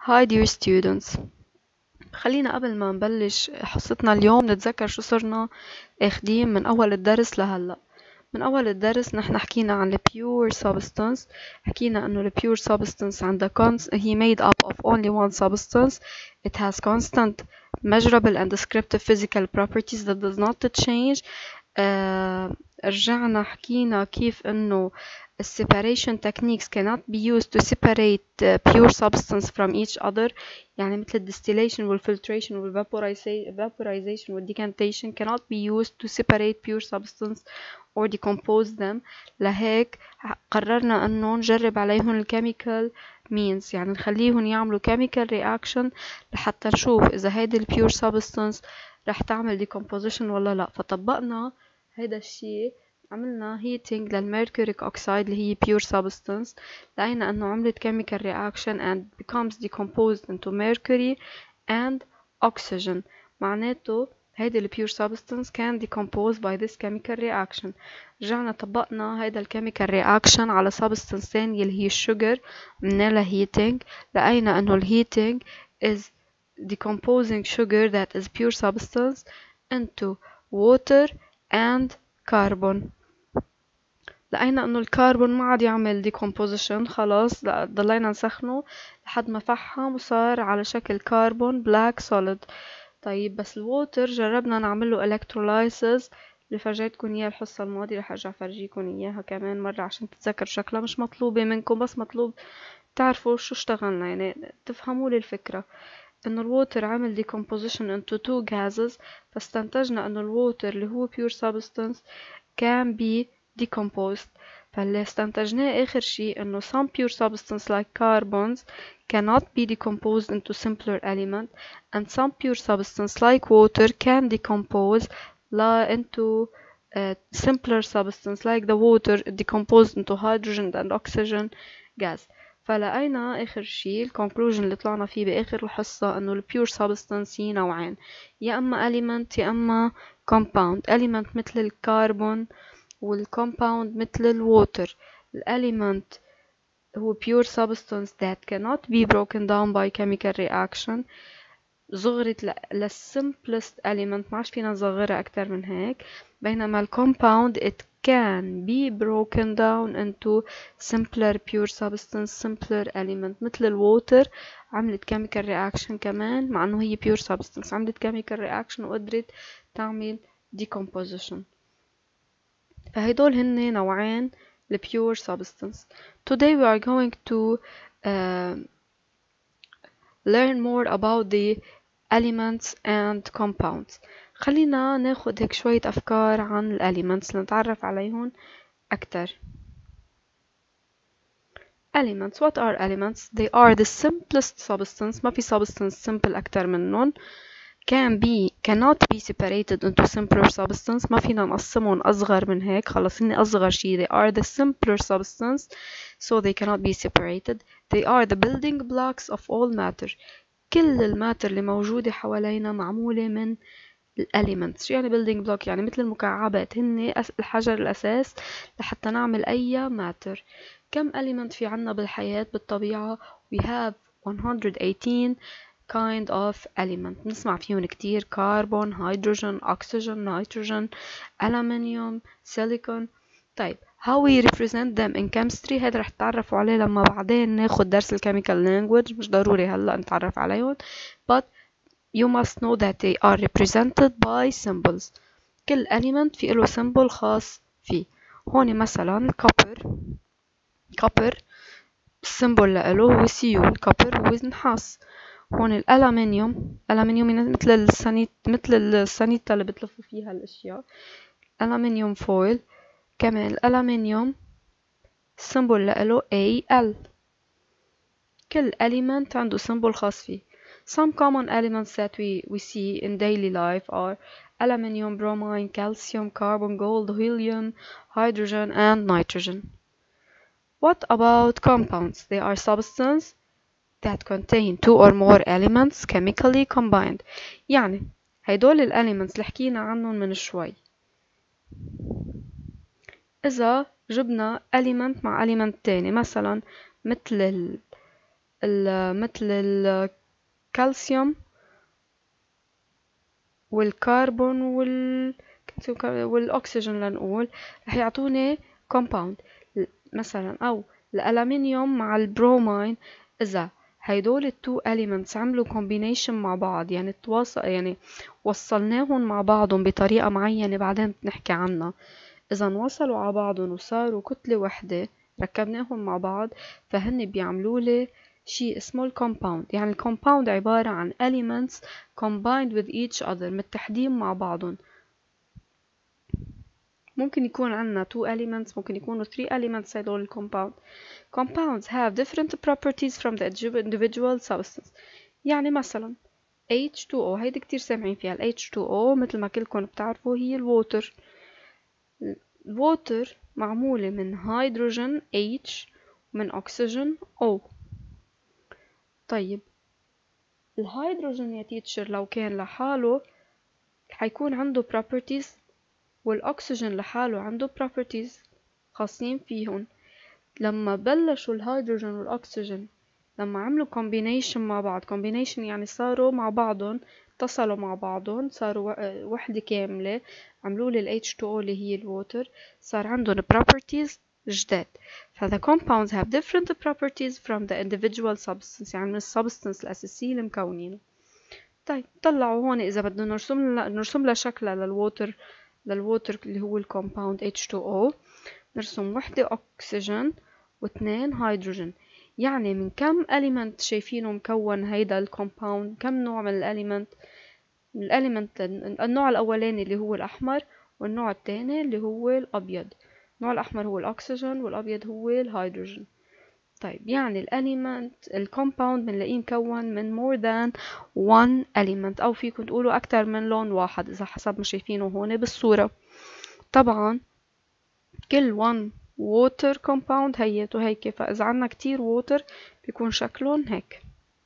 Hi dear students. خلينا قبل ما نبلش حصتنا اليوم نتذكر شو صرنا اخدين من أول الدرس لهلأ. من أول الدرس نحن حكينا عن ال pure substance. حكينا إنه ال pure substance عندها he made up of only one substance. It has constant measurable and descriptive physical properties that does not change. رجعنا حكينا كيف إنه separation techniques cannot be used to separate pure substance from each other. يعني مثل distillation والfiltration والvaporization والdecantation cannot be used to separate pure substance or decompose them. لهيك قررنا أنه نجرب عليهم chemical means، يعني نخليهم يعملوا chemical reaction لحتى نشوف إذا هيدي pure substance رح تعمل decomposition ولا لا. فطبقنا هيدا الشيء، عملنا heating للميركوريك oxide اللي هي pure substance. لقينا أنه عملت chemical reaction and becomes decomposed into mercury and oxygen. معناته هيدا ال pure substance can decompose by this chemical reaction. رجعنا طبقنا هيدا ال chemical reaction على substance ثانية اللي هي الsugar، عملنا heating. لقينا أنه ال heating is decomposing sugar that is pure substance into water and carbon. لقينا انه الكربون ما عاد يعمل decomposition، خلاص ضلينا نسخنه لحد ما فحم وصار على شكل كربون black solid. طيب بس الووتر جربنا نعمله electrolysis اللي فرجيتكم اياه الحصة الماضية، رح ارجع فرجيكم اياها كمان مرة عشان تتذكروا شكلها. مش مطلوبة منكم، بس مطلوب تعرفوا شو اشتغلنا، يعني تفهموا لي الفكرة. انه الووتر عمل decomposition into two gases، فاستنتجنا انه الووتر اللي هو pure substance can be decomposed. فاللي استنتجناه آخر شيء إنه some pure substance like carbons cannot be decomposed into simpler element, and some pure substance like water can decompose into simpler substance like the water decomposed into hydrogen and oxygen gas. فلقينا آخر شيء الكونكلوجن اللي طلعنا فيه بآخر الحصة إنه ال pure substance هي نوعين، يا إما element يا إما compound. element مثل الكربون والcompound مثل الووتر. element هو pure substance that cannot be broken down by chemical reaction. صغرت simplest element، ما عادش فينا نصغرها أكتر من هيك. بينما compound it can be broken down into simpler pure substance simpler element. مثل الووتر عملت chemical reaction كمان، مع انه هي pure substance عملت chemical reaction وقدرت تعمل decomposition. فهيدول هن نوعين ل pure substance. Today we are going to learn more about the elements and compounds. خلينا ناخد هيك شوية أفكار عن ال elements لنتعرف عليهم أكتر. Elements. What are elements? They are the simplest substance. ما في substance simple أكتر منهم. cannot be separated into simpler substance. ما فينا نقسمهم أصغر من هيك، خلص هن أصغر شيء. They are the simpler substance so they cannot be separated. They are the building blocks of all matter. كل الماتر اللي موجودة حوالينا معمولة من elements. شو يعني building block؟ يعني مثل المكعبات، هن الحجر الأساس لحتى نعمل أي matter. كم element في عنا بالحياة بالطبيعة؟ We have 118 kind of element. نسمع فيهم كتير: carbon, hydrogen, oxygen, nitrogen, aluminium, silicon. طيب how we represent them in chemistry هذا رح تتعرفوا عليه لما بعدين ناخد درس chemical language، مش ضروري هلا نتعرف عليهم. but you must know that they are represented by symbols. كل element في له symbol خاص فيه. هون مثلا الكوبر، السيمبل له هو Cu. الكوبر هو نحاس. هون الألمنيوم مثل السانيتا اللي بتلفوا فيها الأشياء، ألمنيوم فويل. كمان الألمنيوم السيمبل له Al. كل element عنده symbol خاص فيه. Some common elements that we see in daily life are aluminium, bromine, calcium, carbon, gold, helium, hydrogen, and nitrogen. What about compounds? They are substances that contain two or more elements chemically combined. يعني هيدول الelements اللي حكينا عنهم من شوي. إذا جبنا element مع element تاني، مثلا مثل مثل الكالسيوم والكربون والأكسجين لنقول رح يعطوني compound مثلا، أو الألمنيوم مع البرومين. إذا هيدول التو elements عملوا combination مع بعض، يعني يعني وصلناهم مع بعضهم بطريقة معينة بعدين بنحكي عنها. إذا انوصلوا على بعضهم وصاروا كتلة وحدة ركبناهم مع بعض، فهن بيعملوا لي شيء اسمه الكومباوند. يعني الكومباوند عبارة عن elements combined with each other، متحدين مع بعضهم. ممكن يكون عنا 2 elements، ممكن يكونوا 3 elements هدول الكومباوند. Compounds have different properties from the individual substance. يعني مثلا H2O، هيدي كتير سامعين فيها. ال H2O مثل ما كلكم بتعرفوا هي الووتر. الووتر معمولة من هيدروجين H ومن أكسجين O. طيب الهيدروجين يا تيتشر لو كان لحاله حيكون عنده properties، والأكسجين لحاله عنده properties خاصين فيهم. لما بلشوا الهيدروجين والأكسجين لما عملوا combination مع بعض، combination يعني صاروا مع بعضهم، اتصلوا مع بعضهم، صاروا وحدة كاملة، عملوا لي ال H2O اللي هي الووتر، صار عندهم properties جداد. فthe compounds have different properties from the individual substance، يعني من السبستنس الأساسية اللي مكونينه. طيب طلعوا هون إذا بدنا نرسم لها شكلها للووتر اللي هو الكومباوند H2O، نرسم وحدة أكسجين واثنين هيدروجين. يعني من كم element شايفينه مكون هيدا الكومباوند؟ كم نوع من الاليمنت؟ النوع الأولاني اللي هو الأحمر، والنوع الثاني اللي هو الأبيض. النوع الأحمر هو الأكسجين والأبيض هو الهيدروجين. طيب يعني الكومباوند بنلاقيه مكون من more than one element، أو فيكم تقولوا أكتر من لون واحد إذا حسب ما شايفينه هون بالصورة. طبعا كل one water compound هيته هيك، فإذا عنا كتير water بيكون شكلهم هيك.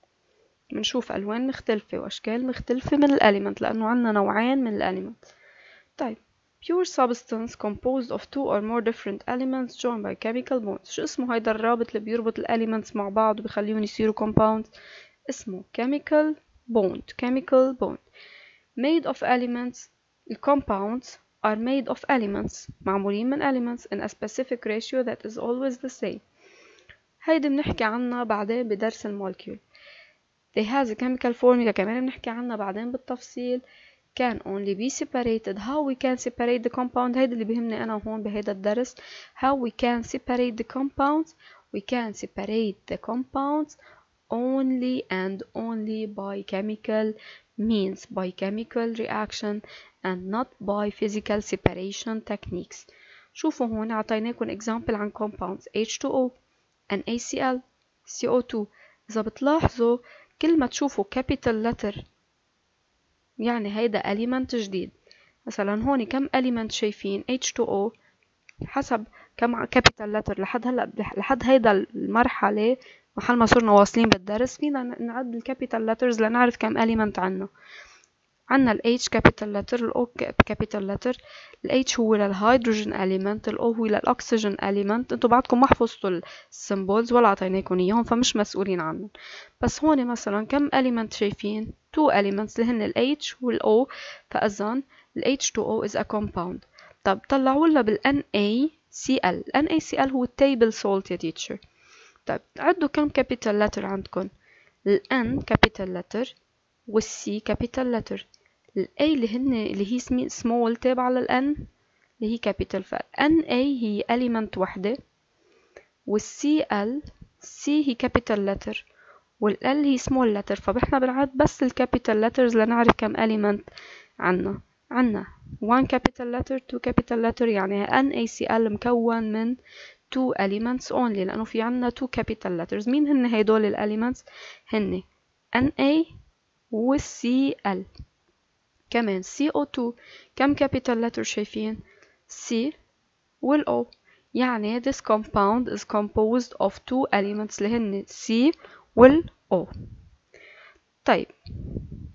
بنشوف ألوان مختلفة وأشكال مختلفة من الاليمنت لأنه عنا نوعين من الاليمنت. طيب pure substance composed of two or more different elements joined by chemical bonds. شو اسمه هيدا الرابط اللي بيربط الاليمنتس مع بعض وبيخليهم يصيروا compounds؟ اسمه chemical bond. chemical bond made of elements. compounds are made of elements، معمولين من elements in a specific ratio that is always the same. هيدي بنحكي عنها بعدين بدرس المولكيول. they has a chemical formula كمان بنحكي عنها بعدين بالتفصيل. can only be separated. how we can separate the compound، هيدا اللي بيهمني أنا هون بهيدا الدرس. how we can separate the compounds. we can separate the compounds only and only by chemical means، by chemical reaction and not by physical separation techniques. شوفوا هون عطيناكم example عن compounds H2O NaCl CO2. إذا بتلاحظوا كل ما تشوفوا capital letter يعني هيدا element جديد. مثلا هون كم element شايفين؟ H2O حسب كم capital letter لحد هلا، لحد هيدا المرحلة محل ما صرنا واصلين بالدرس فينا نعد الكابيتال letters لنعرف كم element عنا. عنا ال H capital letter، ال O capital letter. ال H هو للهيدروجين element، ال O هو للأكسجين element. انتو بعدكم ما حفظتوا السيمبلز ولا عطيناكم اياهم فمش مسؤولين عنهم. بس هون مثلا كم element شايفين؟ 2 elements اللي هن ال H وال O، فإذن ال H2O is a compound. طب طلعوا لنا بال NaCl. NaCl هو التيبل سولت يا تيتشر. طيب عدوا كم capital letter عندكم؟ ال N capital letter وال C capital letter. ال A اللي هي small تابعة لل N اللي هي capital، ف Na هي element وحدة، وال C هي capital letter، وال L هي small letter. فبحنا بنعد بس ال capital letters لنعرف كم element عنا. 1 capital letter 2 capital letter، يعني NaCl مكون من 2 elements only لأنه في عنا 2 capital letters. مين هن هيدول ال elements؟ هن Na و Cl. كمان CO2 كم capital letter شايفين؟ C وال O. يعني this compound is composed of 2 elements اللي هن C وال O. طيب